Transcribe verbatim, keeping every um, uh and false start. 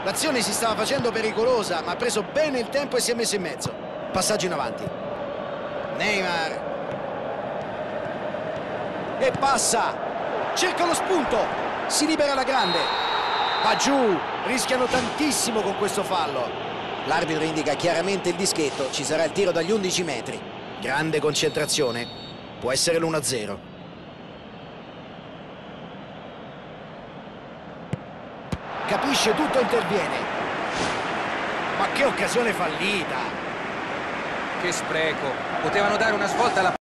L'azione si stava facendo pericolosa, ma ha preso bene il tempo e si è messo in mezzo. Passaggio in avanti. Neymar. E passa. Cerca lo spunto. Si libera la grande. Va giù. Rischiano tantissimo con questo fallo. L'arbitro indica chiaramente il dischetto. Ci sarà il tiro dagli undici metri. Grande concentrazione. Può essere l'uno a zero. Capisce tutto e interviene. Ma che occasione fallita! Che spreco. Potevano dare una svolta alla